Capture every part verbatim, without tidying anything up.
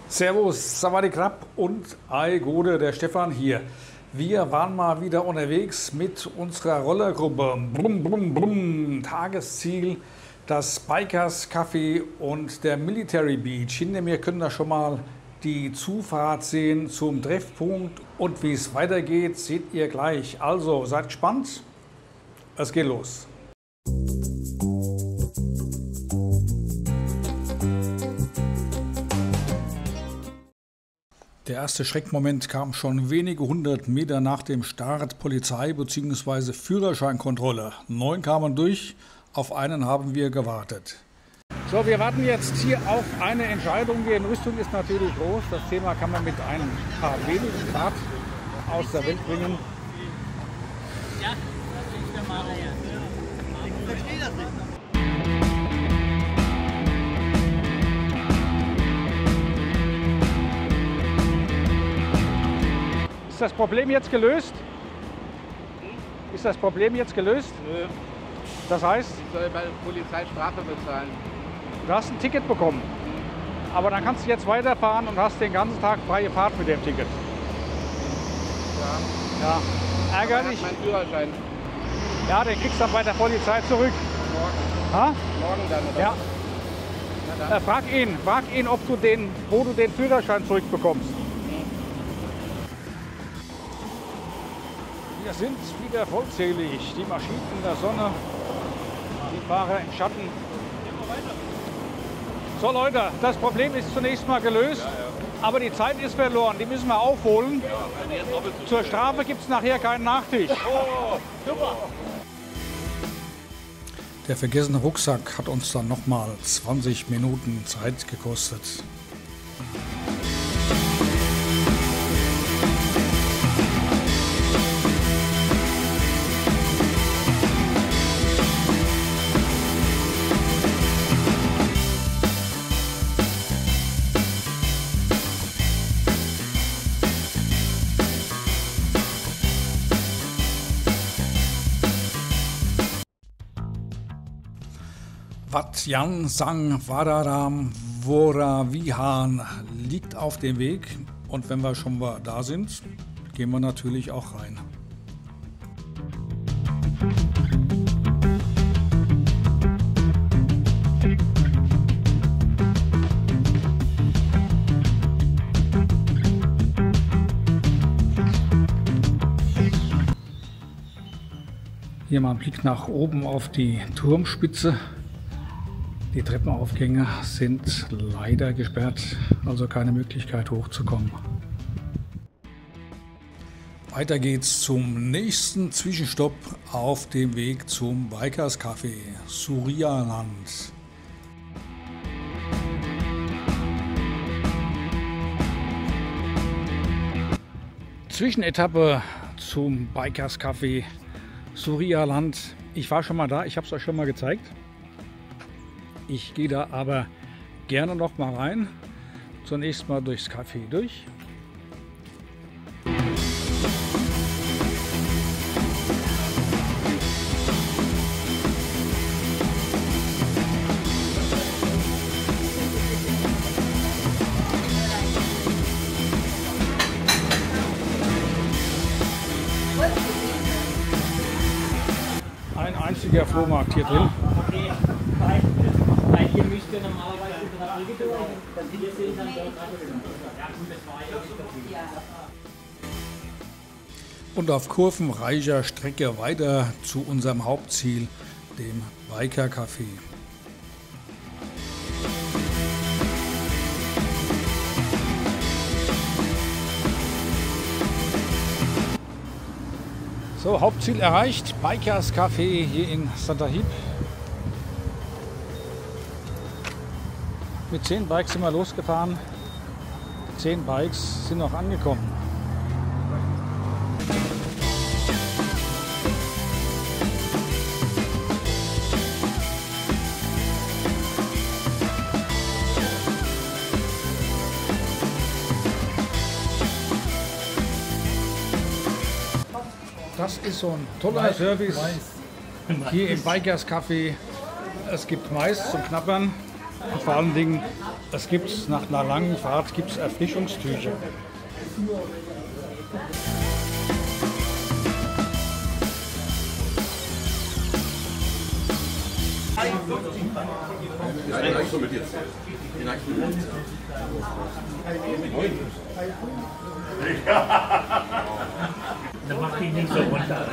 Servus, Savadi Krab und Ei Gode, der Stefan hier. Wir waren mal wieder unterwegs mit unserer Rollergruppe. Brumm, brumm, brumm. Tagesziel, das Bikers Café und der Military Beach. Hinter mir können wir schon mal die Zufahrt sehen zum Treffpunkt. Und wie es weitergeht, seht ihr gleich. Also seid gespannt. Es geht los. Der erste Schreckmoment kam schon wenige hundert Meter nach dem Start. Polizei bzw. Führerscheinkontrolle. Neun kamen durch, auf einen haben wir gewartet. So, wir warten jetzt hier auf eine Entscheidung. Die Entrüstung ist natürlich groß. Das Thema kann man mit ein paar wenigen Grad aus der Welt bringen. Ja, das ist der Maler, ja. Ich verstehe das nicht. Ist das Problem jetzt gelöst? Ist das Problem jetzt gelöst? Nö. Das heißt? Ich soll bei der Polizei Strafe bezahlen. Du hast ein Ticket bekommen. Aber dann kannst du jetzt weiterfahren und hast den ganzen Tag freie Fahrt mit dem Ticket. Ja. Ja. Ärgerlich. Mein Führerschein. Ja, den kriegst du dann bei der Polizei zurück. Morgen. Ha? Morgen dann, oder? Ja. Na dann. Äh, frag ihn, frag ihn, ob du den, wo du den Führerschein zurückbekommst. Wir sind wieder vollzählig. Die Maschinen in der Sonne, die Fahrer im Schatten. So Leute, das Problem ist zunächst mal gelöst, ja, ja. Aber die Zeit ist verloren. Die müssen wir aufholen. Ja, zur Strafe gibt es nachher keinen Nachtisch. Oh, super. Der vergessene Rucksack hat uns dann noch mal zwanzig Minuten Zeit gekostet. Wat Jan Sang Wadaram Wora Vihan liegt auf dem Weg und wenn wir schon mal da sind, gehen wir natürlich auch rein. Hier mal ein Blick nach oben auf die Turmspitze. Die Treppenaufgänge sind leider gesperrt, also keine Möglichkeit hochzukommen. Weiter geht's zum nächsten Zwischenstopp auf dem Weg zum Bikers Café, Surialand. Zwischenetappe zum Bikers Café, Surialand. Ich war schon mal da, ich habe es euch schon mal gezeigt. Ich gehe da aber gerne noch mal rein. Zunächst mal durchs Café durch. Ein einziger Flohmarkt hier drin. Hier müsst ihr normalerweise in der Brücke durch. Hier sind dann dort und auf kurvenreicher Strecke weiter zu unserem Hauptziel, dem Biker Café. So, Hauptziel erreicht, Bikers Café hier in Saint-Ahib. Mit zehn Bikes sind wir losgefahren. Zehn Bikes sind noch angekommen. Das ist so ein toller Service hier im Bikers Café. Es gibt Mais zum Knabbern und vor allen Dingen Es gibt nach einer langen Fahrt gibt's Erfrischungstücher. Dann mach die nicht so runter.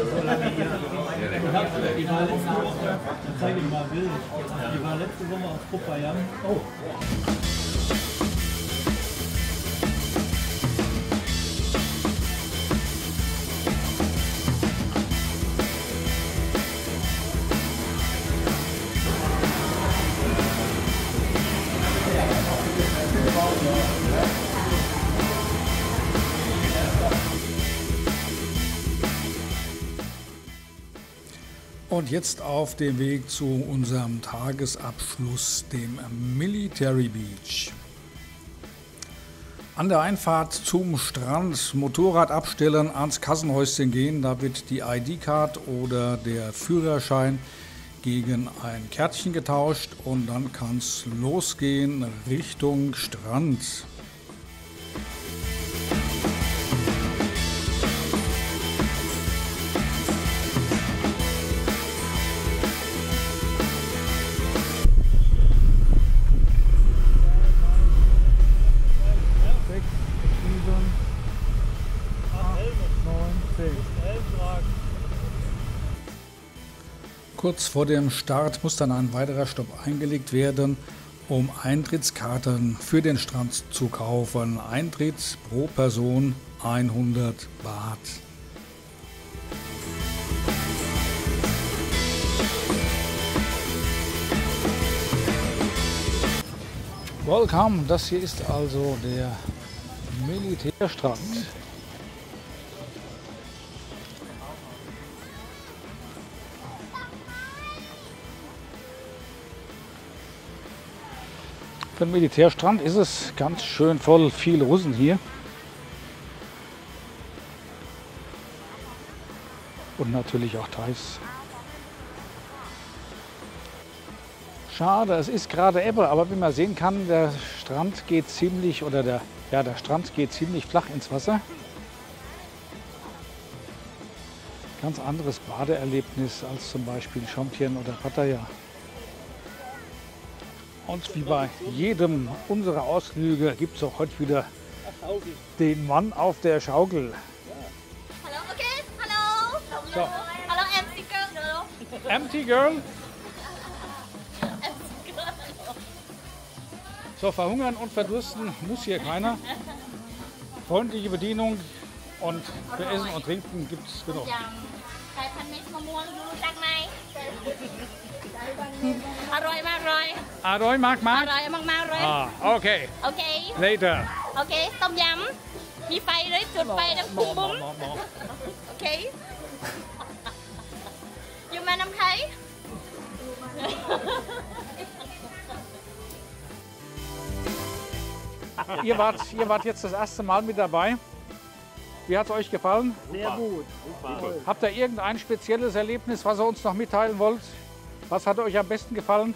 Die war letzte Woche, dann zeige ich mal Bild. Die war letzte Woche auf Popayan. Oh. Und jetzt auf dem Weg zu unserem Tagesabschluss, dem Military Beach. An der Einfahrt zum Strand Motorrad abstellen, ans Kassenhäuschen gehen, da wird die I D-Card oder der Führerschein gegen ein Kärtchen getauscht und dann kann es losgehen Richtung Strand. Kurz vor dem Start muss dann ein weiterer Stopp eingelegt werden, um Eintrittskarten für den Strand zu kaufen. Eintritt pro Person hundert Baht. Welcome, das hier ist also der Militärstrand. Für den Militärstrand ist es ganz schön voll, viele Russen hier. Und natürlich auch Thais. Schade, es ist gerade Ebbe, aber wie man sehen kann, der Strand geht ziemlich, oder der, ja, der Strand geht ziemlich flach ins Wasser. Ganz anderes Badeerlebnis als zum Beispiel Chompien oder Pattaya. Und wie bei jedem unserer Ausflüge gibt es auch heute wieder den Mann auf der Schaukel. Hallo, okay, hallo. So. Hallo, empty girl. Empty Girl. Empty girl. So, verhungern und verdursten muss hier keiner. Freundliche Bedienung und für Essen und Trinken gibt es genug. តែផាន់មីស្មមួងយូរចាក់ណៃអร่อยมากเลย Aroy mag อ mag? ร่อยมากๆเลย Ah, okay. អូខេ Later. អូខេต้มយำมีไฟเลยจุดไฟดังปุ้มปุ้มអូខេយូរមកน้ำไข่ Ihr wart, ihr wart jetzt das erste Mal mit dabei. Wie hat es euch gefallen? Sehr gut. Habt ihr irgendein spezielles Erlebnis, was ihr uns noch mitteilen wollt? Was hat euch am besten gefallen?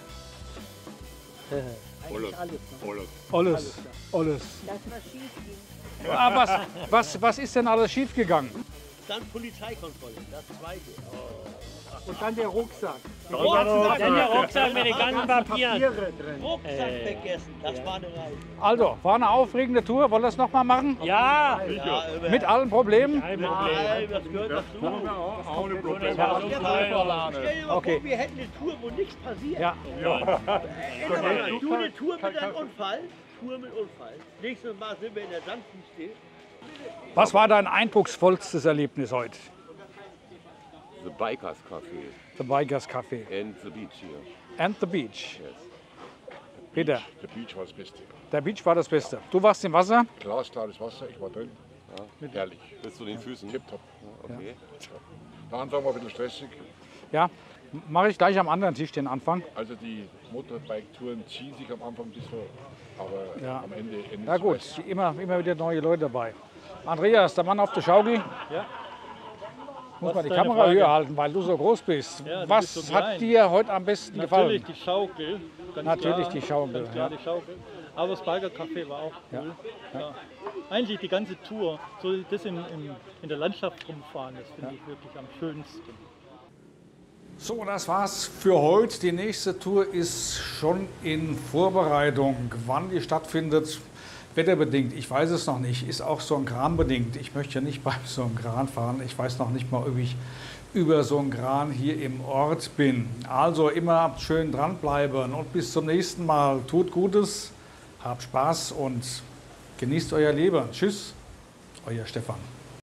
Alles. Alles. Ah, was, was, was ist denn alles schiefgegangen? Dann Polizeikontrolle, das zweite. Und dann der Rucksack. Rucksack, dann der Rucksack mit den ganzen Papieren. Papiere drin. Rucksack vergessen, das war eine Reise. Also, war eine aufregende Tour. Wollt ihr das nochmal machen? Ja, Mit allen Problemen? Kein Problem. Das gehört dazu. Ohne Probleme. Stell dir mal Okay. vor, wir hätten eine Tour, wo nichts passiert. Ja. Immer du eine Tour mit einem Unfall. Tour mit Unfall. Nächstes Mal sind wir in der Sandwüste. Was war dein eindrucksvollstes Erlebnis heute? The Bikers Cafe The Bikers Café and the beach here. and the beach. Yes. Peter, Der Beach war das Beste. der Beach war das Beste. Du warst im Wasser? Glasklares Wasser, ich war drin. Ja, herrlich. Bis zu den Füßen. Tipptopp. Okay. Der Anfang war ein bisschen stressig. Ja. Mache ich gleich am anderen Tisch den Anfang. Also die Motorbike-Touren ziehen sich am Anfang ein bisschen, aber Ja. am Ende endet Ja es gut, meist. immer, immer wieder neue Leute dabei. Andreas, der Mann auf der Schaukel. muss Was man die deine Kamera Frage? höher halten, weil du so groß bist. Ja, du Was bist so hat klein. dir heute am besten Natürlich gefallen? die Schaukel. Ganz Natürlich klar, die Schaukel, Ganz klar ja. die Schaukel. Aber das Biker Café war auch Ja, cool. Ja. Eigentlich die ganze Tour, so das in, in, in der Landschaft rumfahren, das finde ich wirklich am schönsten. So, das war's für heute. Die nächste Tour ist schon in Vorbereitung. Wann die stattfindet, wetterbedingt, ich weiß es noch nicht. Ist auch so ein Kran bedingt. Ich möchte ja nicht bei so einem Kran fahren. Ich weiß noch nicht mal, ob ich über so einen Kran hier im Ort bin. Also immer schön dranbleiben und bis zum nächsten Mal. Tut Gutes, habt Spaß und genießt euer Leben. Tschüss, euer Stefan.